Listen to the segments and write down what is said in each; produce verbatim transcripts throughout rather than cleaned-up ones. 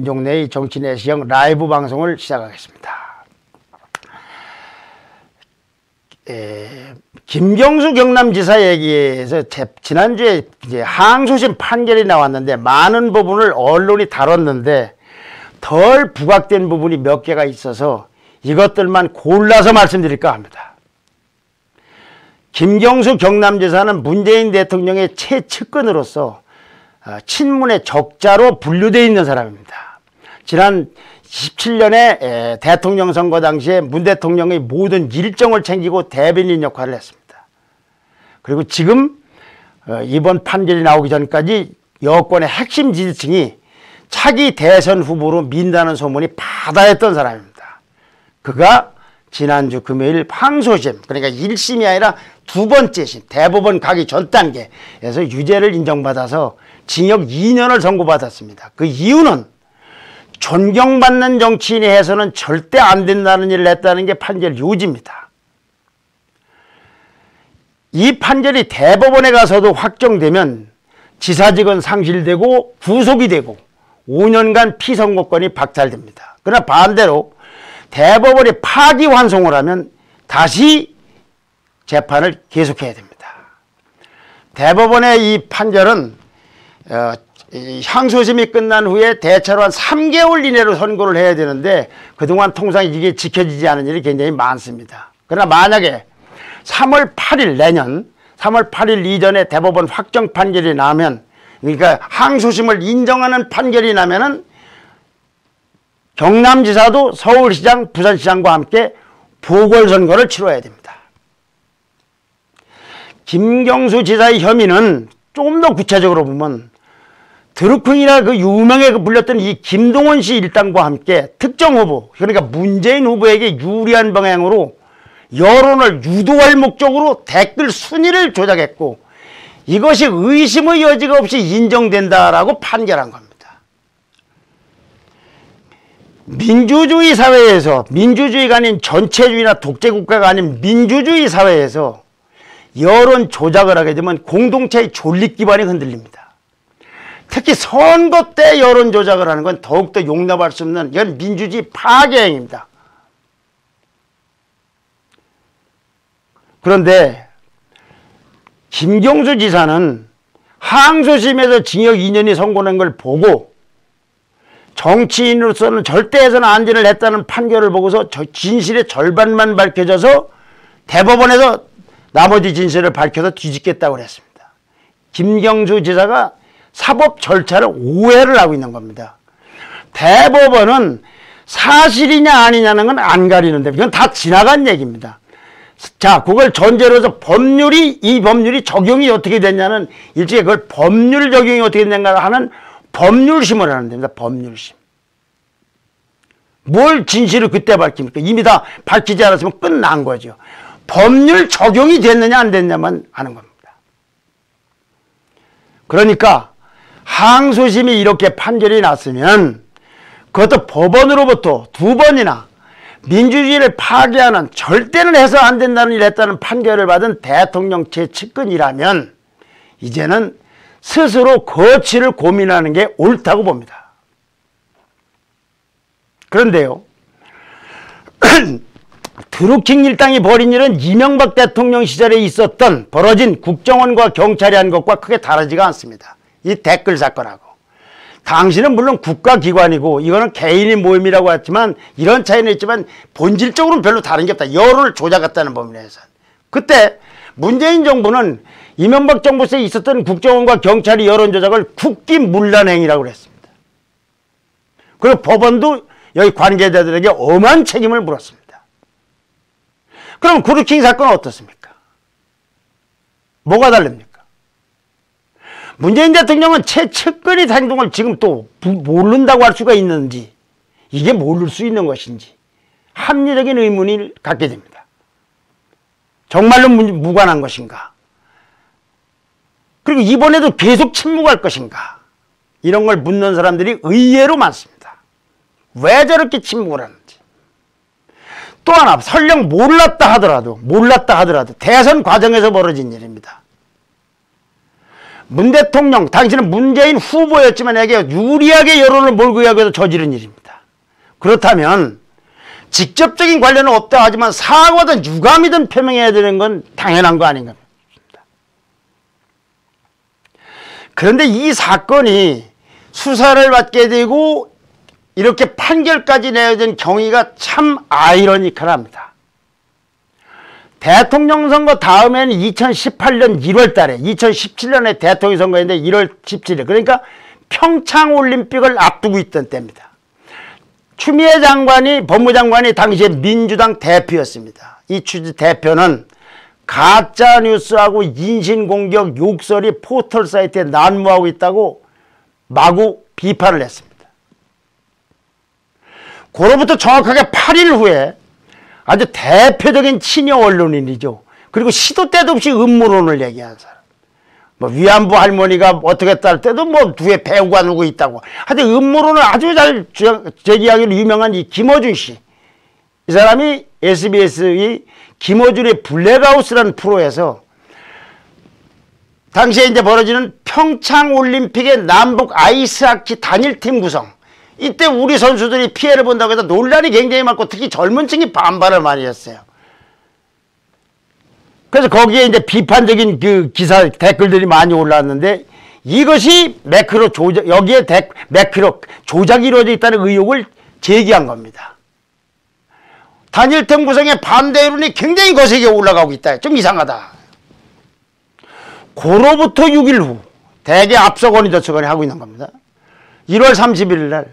김종래의 정치 내시경 라이브 방송을 시작하겠습니다. 에, 김경수 경남지사 얘기에서 지난주에 이제 항소심 판결이 나왔는데 많은 부분을 언론이 다뤘는데 덜 부각된 부분이 몇 개가 있어서 이것들만 골라서 말씀드릴까 합니다. 김경수 경남지사는 문재인 대통령의 최측근으로서 친문의 적자로 분류되어 있는 사람입니다. 지난 이십칠 년에 대통령 선거 당시에 문 대통령의 모든 일정을 챙기고 대변인 역할을 했습니다. 그리고 지금 이번 판결이 나오기 전까지 여권의 핵심 지지층이 차기 대선 후보로 민다는 소문이 바다했던 사람입니다. 그가 지난주 금요일 항소심, 그러니까 일 심이 아니라 두 번째 심, 대법원 가기 전 단계에서 유죄를 인정받아서 징역 이 년을 선고받았습니다. 그 이유는 존경받는 정치인이 해서는 절대 안 된다는 일을 했다는 게 판결 요지입니다. 이 판결이 대법원에 가서도 확정되면 지사직은 상실되고 구속이 되고 오 년간 피선거권이 박탈됩니다. 그러나 반대로 대법원이 파기환송을 하면 다시 재판을 계속해야 됩니다. 대법원의 이 판결은 어, 이 향소심이 끝난 후에 대체로 한 삼 개월 이내로 선고를 해야 되는데 그동안 통상 이게 지켜지지 않은 일이 굉장히 많습니다. 그러나 만약에 삼월 팔일 내년 삼월 팔일 이전에 대법원 확정 판결이 나면, 그러니까 항소심을 인정하는 판결이 나면은 경남지사도 서울시장, 부산시장과 함께 보궐선거를 치러야 됩니다. 김경수 지사의 혐의는 조금 더 구체적으로 보면 드루킹이나 그 유명하게 불렸던 이 김동원 씨 일당과 함께 특정 후보, 그러니까 문재인 후보에게 유리한 방향으로 여론을 유도할 목적으로 댓글 순위를 조작했고 이것이 의심의 여지가 없이 인정된다라고 판결한 겁니다. 민주주의 사회에서, 민주주의가 아닌 전체주의나 독재국가가 아닌 민주주의 사회에서 여론 조작을 하게 되면 공동체의 존립 기반이 흔들립니다. 특히 선거 때 여론 조작을 하는 건 더욱더 용납할 수 없는 이건 민주주의 파괴 행위입니다. 그런데 김경수 지사는 항소심에서 징역 이 년이 선고된 걸 보고 정치인으로서는 절대 해서는 안 되는 했다는 판결을 보고서 진실의 절반만 밝혀져서 대법원에서 나머지 진실을 밝혀서 뒤집겠다고 했습니다. 김경수 지사가 사법 절차를 오해를 하고 있는 겁니다. 대법원은 사실이냐 아니냐는 건 안 가리는데 이건 다 지나간 얘기입니다. 자, 그걸 전제로 해서 법률이, 이 법률이 적용이 어떻게 됐냐는 일종의 그걸 법률 적용이 어떻게 됐는가 하는 법률심을 하는 됩니다. 법률심. 뭘 진실을 그때 밝힙니까? 이미 다 밝히지 않았으면 끝난 거죠. 법률 적용이 됐느냐 안 됐냐만 하는 겁니다. 그러니까 항소심이 이렇게 판결이 났으면 그것도 법원으로부터 두 번이나 민주주의를 파괴하는 절대는 해서 안 된다는 일을 했다는 판결을 받은 대통령 최측근이라면 이제는 스스로 거취를 고민하는 게 옳다고 봅니다. 그런데요, 드루킹 일당이 벌인 일은 이명박 대통령 시절에 있었던 벌어진 국정원과 경찰이 한 것과 크게 다르지가 않습니다. 이 댓글 사건하고. 당신은 물론 국가기관이고 이거는 개인의 모임이라고 했지만 이런 차이는 있지만 본질적으로는 별로 다른 게 없다. 여론을 조작했다는 범위에서. 그때 문재인 정부는 이명박 정부 때 있었던 국정원과 경찰이 여론 조작을 국기문란행위라고 했습니다. 그리고 법원도 여기 관계자들에게 엄한 책임을 물었습니다. 그럼 드루킹 사건은 어떻습니까? 뭐가 다릅니까? 문재인 대통령은 최측근의 행동을 지금 또 모른다고 할 수가 있는지, 이게 모를 수 있는 것인지 합리적인 의문을 갖게 됩니다. 정말로 무관한 것인가? 그리고 이번에도 계속 침묵할 것인가? 이런 걸 묻는 사람들이 의외로 많습니다. 왜 저렇게 침묵을 하는지. 또 하나, 설령 몰랐다 하더라도 몰랐다 하더라도 대선 과정에서 벌어진 일입니다. 문 대통령, 당신은 문재인 후보였지만 에게 유리하게 여론을 몰고 가기 위해서 저지른 일입니다. 그렇다면 직접적인 관련은 없다 하지만 사과든 유감이든 표명해야 되는 건 당연한 거 아닌가. 그런데 이 사건이 수사를 받게 되고 이렇게 판결까지 내야 된 경위가 참 아이러니컬합니다. 대통령 선거 다음에는 이천십팔 년 일월 달에 이천십칠 년에 대통령 선거인데 일월 십칠일 그러니까 평창올림픽을 앞두고 있던 때입니다. 추미애 장관이 법무장관이 당시에 민주당 대표였습니다. 이 추 대표는 가짜뉴스하고 인신공격 욕설이 포털 사이트에 난무하고 있다고 마구 비판을 했습니다. 그로부터 정확하게 팔 일 후에 아주 대표적인 친여 언론인이죠. 그리고 시도 때도 없이 음모론을 얘기한 사람. 뭐 위안부 할머니가 어떻게 했다 할 때도 뭐 뒤에 배우가 누구 있다고. 하여튼 음모론을 아주 잘 제기하기로 유명한 이 김어준 씨. 이 사람이 에스비에스의 김어준의 블랙하우스라는 프로에서 당시에 이제 벌어지는 평창올림픽의 남북 아이스하키 단일팀 구성. 이때 우리 선수들이 피해를 본다고 해서 논란이 굉장히 많고 특히 젊은 층이 반발을 많이 했어요. 그래서 거기에 이제 비판적인 그 기사 댓글들이 많이 올라왔는데 이것이 매크로 조작, 여기에 데, 매크로 조작이 이루어져 있다는 의혹을 제기한 겁니다. 단일팀 구성의 반대 여론이 굉장히 거세게 올라가고 있다. 좀 이상하다. 그로부터 육 일 후 대개 앞서거니 저서거니 하고 있는 겁니다. 일월 삼십일 날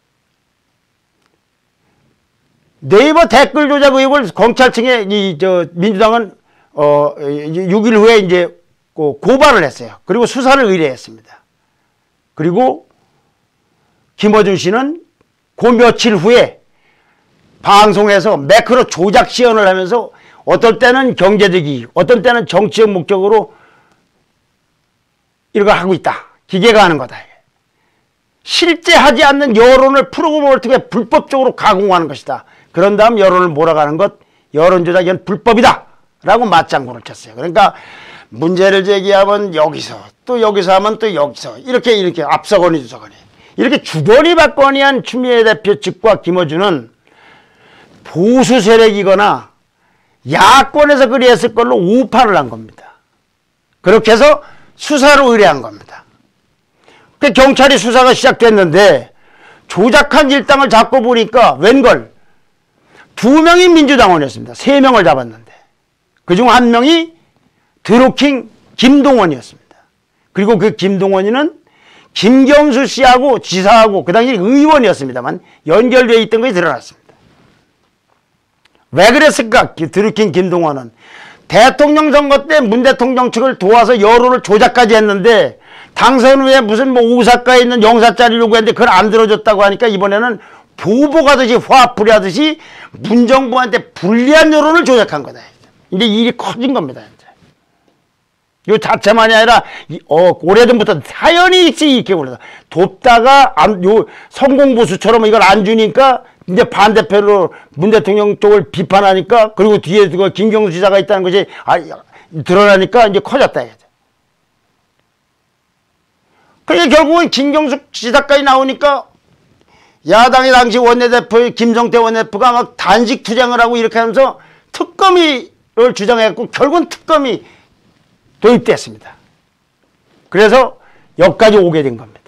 네이버 댓글 조작 의혹을 검찰청에 이 저 민주당은 어 육 일 후에 이제 고발을 했어요. 그리고 수사를 의뢰했습니다. 그리고 김어준 씨는 그 며칠 후에 방송에서 매크로 조작 시연을 하면서 어떨 때는 경제적 이익, 어떤 때는 정치적 목적으로 이런 걸 하고 있다. 기계가 하는 거다. 실제 하지 않는 여론을 프로그램을 통해 불법적으로 가공하는 것이다. 그런 다음 여론을 몰아가는 것, 여론조작 이건 불법이다 라고 맞장구를 쳤어요. 그러니까 문제를 제기하면 여기서 또 여기서 하면 또 여기서 이렇게 이렇게 앞서거니 뒤서거니 이렇게 주거니 받거니 한 추미애 대표 측과 김어준은 보수 세력이거나 야권에서 그리했을 걸로 우파를 한 겁니다. 그렇게 해서 수사를 의뢰한 겁니다. 그 경찰이 수사가 시작됐는데 조작한 일당을 잡고 보니까 웬걸 두 명이 민주당원이었습니다. 세 명을 잡았는데 그중 한 명이 드루킹 김동원이었습니다. 그리고 그 김동원이는 김경수 씨하고 지사하고 그 당시 의원이었습니다만 연결되어 있던 것이 드러났습니다. 왜 그랬을까? 드루킹 김동원은 대통령 선거 때 문 대통령 측을 도와서 여론을 조작까지 했는데 당선 후에 무슨 뭐 오사카에 있는 영사짜리 요구했는데 그걸 안 들어줬다고 하니까 이번에는 보복하듯이 화풀이하듯이 문정부한테 불리한 여론을 조작한 거다. 이제 일이 커진 겁니다. 이제. 요 자체만이 아니라 어, 오래전부터 사연이 이렇게 올라서 돕다가 안, 요 성공보수처럼 이걸 안 주니까 이제 반대편으로 문 대통령 쪽을 비판하니까 그리고 뒤에 그 김경수 지사가 있다는 것이 아, 드러나니까 이제 커졌다. 그러니까 결국은 김경수 지사까지 나오니까 야당의 당시 원내대표 김성태 원내대표가 막 단식 투쟁을 하고 이렇게 하면서 특검을 주장했고 결국은 특검이 도입됐습니다. 그래서 여기까지 오게 된 겁니다.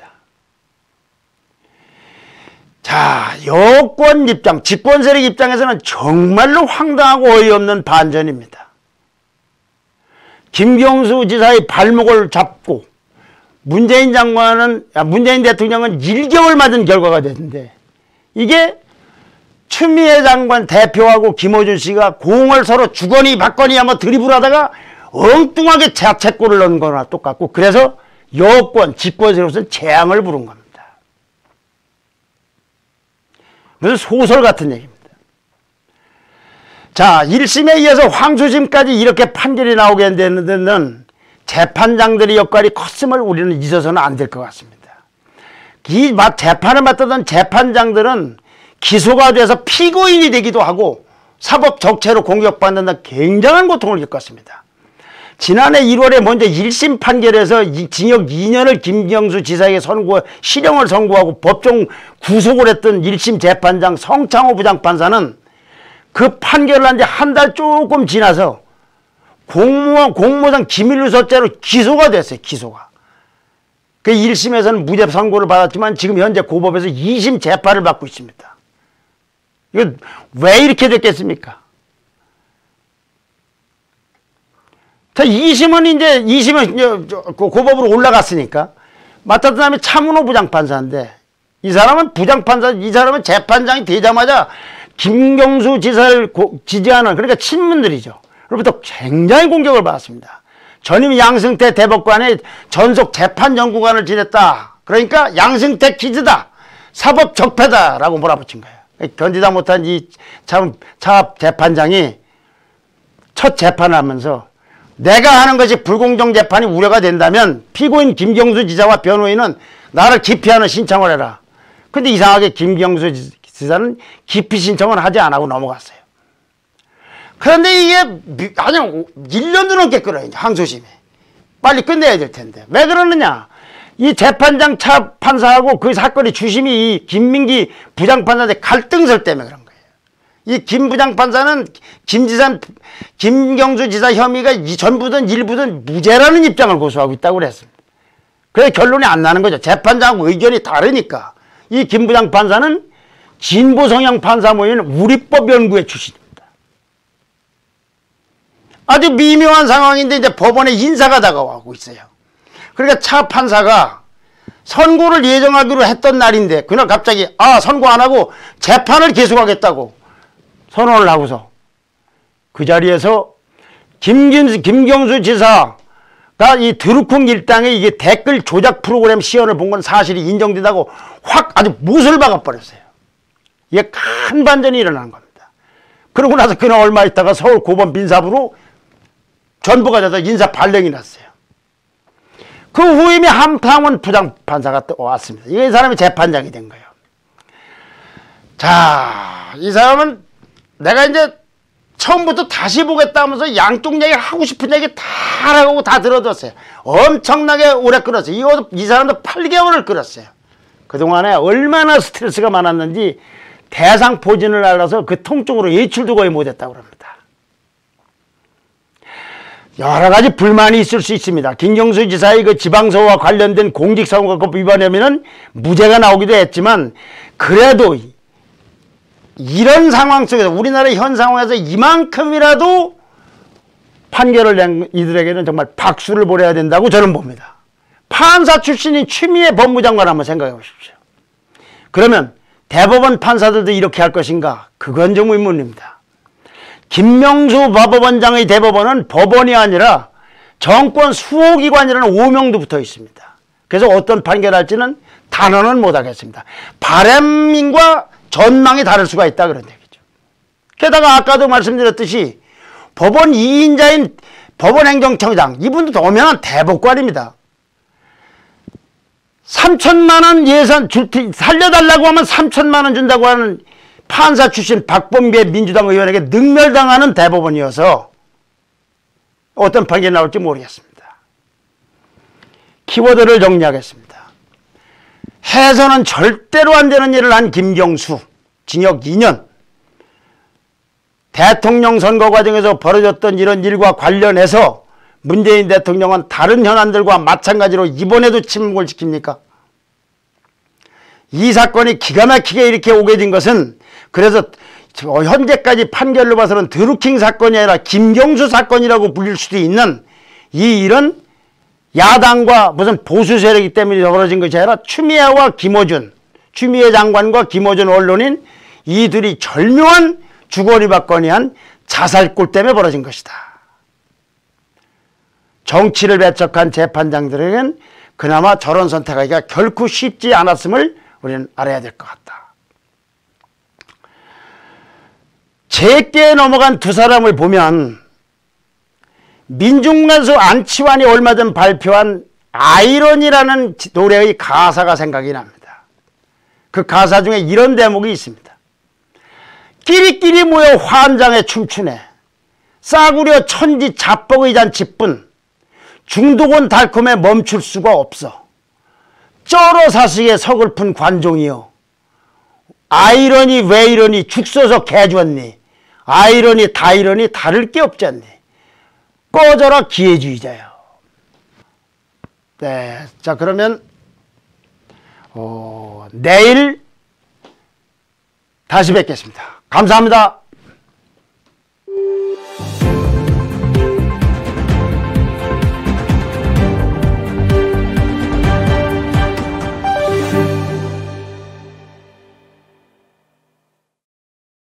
자, 여권 입장, 집권 세력 입장에서는 정말로 황당하고 어이없는 반전입니다. 김경수 지사의 발목을 잡고 문재인 장관은, 문재인 대통령은 일 개월 맞은 결과가 됐는데 이게 추미애 장관 대표하고 김어준 씨가 공을 서로 주거니 받거니 한번 드리블 하다가 엉뚱하게 자책골을 넣은 거나 똑같고 그래서 여권, 집권 세력으로서는 재앙을 부른 겁니다. 무슨 소설 같은 얘기입니다. 자, 일 심에 이어서 항소심까지 이렇게 판결이 나오게 되는 데는 재판장들의 역할이 컸음을 우리는 잊어서는 안 될 것 같습니다. 이 재판을 맡았던 재판장들은 기소가 돼서 피고인이 되기도 하고 사법 적체로 공격받는 굉장한 고통을 겪었습니다. 지난해 일월에 먼저 일 심 판결에서 징역 이 년을 김경수 지사에게 선고, 실형을 선고하고 법정 구속을 했던 일 심 재판장 성창호 부장판사는 그 판결을 한 지 한 달 조금 지나서 공무원, 공모상 기밀누설죄로 기소가 됐어요. 기소가. 그 일 심에서는 무죄 선고를 받았지만 지금 현재 고법에서 이 심 재판을 받고 있습니다. 이거 왜 이렇게 됐겠습니까? 자, 이 심은 이제, 이 심은 고법으로 올라갔으니까. 맡았던 사람이 차문호 부장판사인데, 이 사람은 부장판사, 이 사람은 재판장이 되자마자 김경수 지사를 지지하는, 그러니까 친문들이죠. 그로부터 굉장히 공격을 받았습니다. 전임 양승태 대법관의 전속 재판연구관을 지냈다. 그러니까 양승태 키즈다. 사법 적폐다라고 몰아붙인 거예요. 견디다 못한 이 참, 차 재판장이 첫 재판을 하면서 내가 하는 것이 불공정 재판이 우려가 된다면 피고인 김경수 지사와 변호인은 나를 기피하는 신청을 해라. 근데 이상하게 김경수 지사는 기피 신청을 하지 않고 넘어갔어요. 그런데 이게 아니 일 년도 넘게 끌어요. 항소심에. 빨리 끝내야 될 텐데. 왜 그러느냐. 이 재판장 차 판사하고 그 사건의 주심이 이 김민기 부장판사한테 갈등설 때문에 그런 거예요. 이 김 부장판사는 김 지사, 김경수 지사 혐의가 전부든 일부든 무죄라는 입장을 고수하고 있다고 그랬습니다. 그래서 결론이 안 나는 거죠. 재판장하고 의견이 다르니까. 이 김 부장판사는 진보 성향 판사 모임 우리법 연구회 출신입니다. 아주 미묘한 상황인데 이제 법원에 인사가 다가오고 있어요. 그러니까 차 판사가 선고를 예정하기로 했던 날인데 그날 갑자기 아 선고 안 하고 재판을 계속하겠다고 선언을 하고서 그 자리에서 김김, 김경수 지사가 이 드루킹 일당의 이게 댓글 조작 프로그램 시연을 본 건 사실이 인정된다고 확 아주 못을 박아버렸어요. 이게 큰 반전이 일어난 겁니다. 그러고 나서 그날 얼마 있다가 서울 고법 민사부로 전부가 돼서 인사 발령이 났어요. 그 후임이 한상원 부장판사가 또 왔습니다. 이 사람이 재판장이 된 거예요. 자, 이 사람은 내가 이제 처음부터 다시 보겠다 하면서 양쪽 얘기 하고 싶은 얘기 다 하고 다 들어줬어요. 엄청나게 오래 끌었어요. 이, 이 사람도 팔 개월을 끌었어요. 그동안에 얼마나 스트레스가 많았는지 대상 포진을 알아서 그 통증으로 예출도 거의 못했다고 합니다. 여러 가지 불만이 있을 수 있습니다. 김경수 지사의 그 지방서와 관련된 공직선거법 위반 혐의는 무죄가 나오기도 했지만 그래도 이런 상황 속에서 우리나라의 현 상황에서 이만큼이라도 판결을 낸 이들에게는 정말 박수를 보내야 된다고 저는 봅니다. 판사 출신인 추미애 법무장관 한번 생각해 보십시오. 그러면 대법원 판사들도 이렇게 할 것인가? 그건 좀 의문입니다. 김명수 법원장의 대법원은 법원이 아니라 정권 수호기관이라는 오명도 붙어 있습니다. 그래서 어떤 판결할지는 단언은 못하겠습니다. 바람과 전망이 다를 수가 있다 그런 얘기죠. 게다가 아까도 말씀드렸듯이 법원 이 인자인 법원행정청장 이분도 엄연한 대법관입니다. 삼천만 원 예산 줄, 살려달라고 하면 삼천만 원 준다고 하는 판사 출신 박범계 민주당 의원에게 능멸당하는 대법원이어서 어떤 판결이 나올지 모르겠습니다. 키워드를 정리하겠습니다. 해서는 절대로 안 되는 일을 한 김경수, 징역 이 년. 대통령 선거 과정에서 벌어졌던 이런 일과 관련해서 문재인 대통령은 다른 현안들과 마찬가지로 이번에도 침묵을 지킵니까? 이 사건이 기가 막히게 이렇게 오게 된 것은 그래서 현재까지 판결로 봐서는 드루킹 사건이 아니라 김경수 사건이라고 불릴 수도 있는 이 일은 야당과 무슨 보수 세력이기 때문에 벌어진 것이 아니라 추미애와 김어준, 추미애 장관과 김어준 언론인 이들이 절묘한 주거니 받거니 한 자살골 때문에 벌어진 것이다. 정치를 배척한 재판장들에겐 그나마 저런 선택하기가 결코 쉽지 않았음을 우리는 알아야 될 것 같다. 제게 넘어간 두 사람을 보면 민중가수 안치환이 얼마 전 발표한 아이러니라는 노래의 가사가 생각이 납니다. 그 가사 중에 이런 대목이 있습니다. 끼리끼리 모여 환장에 춤추네. 싸구려 천지 자뻑의 잔치뿐 중독은 달콤에 멈출 수가 없어. 쩔어 사식의 서글픈 관종이여. 아이러니 왜 이러니 죽 써서 개주었니. 아이러니 다이러니 다를 게 없지 않니. 꺼져라 기회주의자여. 네, 자 그러면 어, 내일 다시 뵙겠습니다. 감사합니다.